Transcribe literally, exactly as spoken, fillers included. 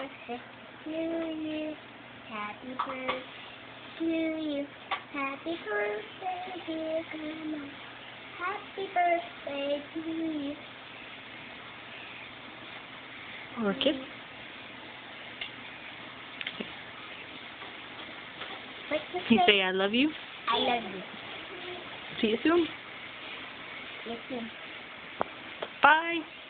birthday to you. Happy birthday to you. Happy birthday, dear Grandma. Happy birthday to you. Orchid. What to You say? say I love you. I love you. See you soon. You too. Bye.